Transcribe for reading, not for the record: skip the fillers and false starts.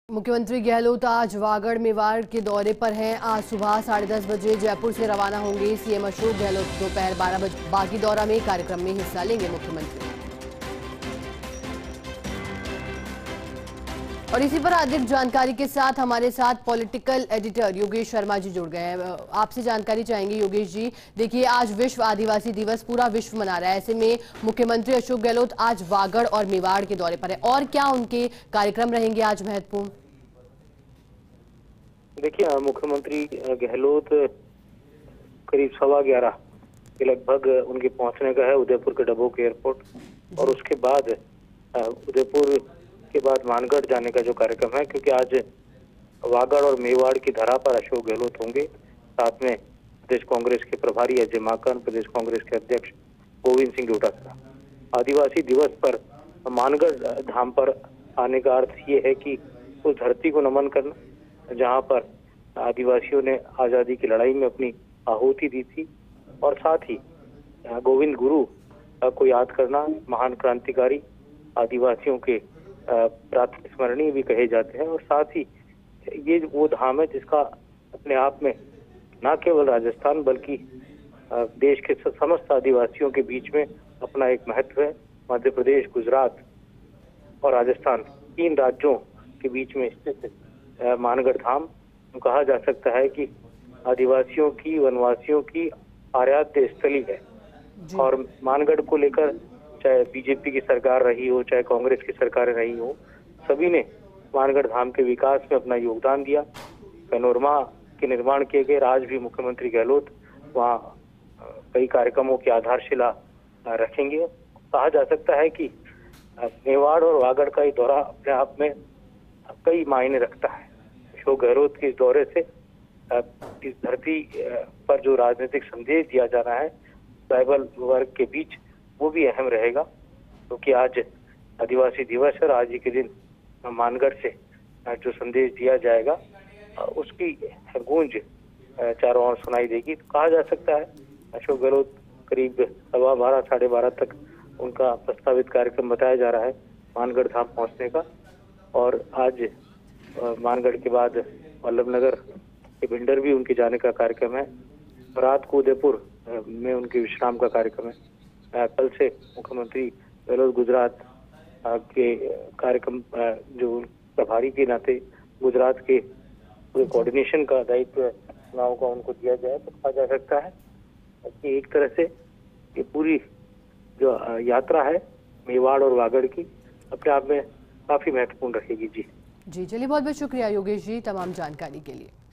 मुख्यमंत्री गहलोत आज वागड़ मेवाड़ के दौरे पर हैं। आज सुबह 10:30 बजे जयपुर से रवाना होंगे। सीएम अशोक गहलोत दोपहर 12 बजे बागी दौरा में कार्यक्रम में हिस्सा लेंगे मुख्यमंत्री। और इसी पर अधिक जानकारी के साथ हमारे साथ पॉलिटिकल एडिटर योगेश शर्मा जी जुड़ गए हैं। आपसे जानकारी चाहेंगे योगेश जी। देखिए, आज विश्व आदिवासी दिवस पूरा विश्व मना रहा है, ऐसे में मुख्यमंत्री अशोक गहलोत आज वागड़ और मेवाड़ के दौरे पर है, और क्या उनके कार्यक्रम रहेंगे आज महत्वपूर्ण? देखिए, मुख्यमंत्री गहलोत करीब 11:15 के लगभग उनके पहुंचने का है उदयपुर के डबोक एयरपोर्ट। और उसके बाद उदयपुर के बाद मानगढ़ जाने का जो कार्यक्रम है, क्योंकि आज वागड़ और मेवाड़ की धरा पर अशोक गहलोत होंगे। साथ में प्रदेश कांग्रेस के प्रभारी अजय माकन, प्रदेश कांग्रेस के अध्यक्ष गोविंद सिंह डोटासरा। आदिवासी दिवस पर मानगढ़ धाम पर आने का अर्थ ये है कि उस धरती को नमन करना जहां पर आदिवासियों ने आजादी की लड़ाई में अपनी आहुति दी थी, और साथ ही गोविंद गुरु को याद करना। महान क्रांतिकारी आदिवासियों के प्रातस्मरणीय भी कहे जाते हैं। और साथ ही ये वो धाम है जिसका अपने आप में न केवल राजस्थान बल्कि देश के समस्त आदिवासियों के बीच में अपना एक महत्व है। मध्य प्रदेश, गुजरात और राजस्थान, 3 राज्यों के बीच में स्थित मानगढ़ धाम कहा जा सकता है कि आदिवासियों की, वनवासियों की आराध्य स्थली है। और मानगढ़ को लेकर चाहे बीजेपी की सरकार रही हो, चाहे कांग्रेस की सरकारें रही हो, सभी ने मानगढ़ धाम के विकास में अपना योगदान दिया। पैनोरमा के निर्माण किए गए। आज भी मुख्यमंत्री गहलोत वहाँ कई कार्यक्रमों की आधारशिला रखेंगे। कहा जा सकता है कि मेवाड़ और वागड़ का ये दौरा अपने आप में कई मायने रखता है। अशोक गहलोत के इस दौरे से इस धरती पर जो राजनीतिक संदेश दिया जा रहा है ट्राइबल वर्ग के बीच, वो भी अहम रहेगा, क्योंकि आज आदिवासी दिवस है। और आज ही के दिन मानगढ़ से जो संदेश दिया जाएगा उसकी गूंज चारों ओर सुनाई देगी। तो कहा जा सकता है अशोक गहलोत करीब 12:15 साढ़े 12 तक उनका प्रस्तावित कार्यक्रम बताया जा रहा है मानगढ़ धाम पहुंचने का। और आज मानगढ़ के बाद वल्लभनगर के भिंडर भी उनके जाने का कार्यक्रम है। रात को उदयपुर में उनके विश्राम का कार्यक्रम है। कल से मुख्यमंत्री गहलोत गुजरात के कार्यक्रम जो प्रभारी के नाते गुजरात के पूरे कोऑर्डिनेशन का दायित्व चुनाव का उनको दिया जाए। तो कहा जा सकता है कि एक तरह से ये पूरी जो यात्रा है मेवाड़ और वागड़ की अपने आप में काफी महत्वपूर्ण रहेगी। जी, चलिए, बहुत बहुत शुक्रिया योगेश जी तमाम जानकारी के लिए।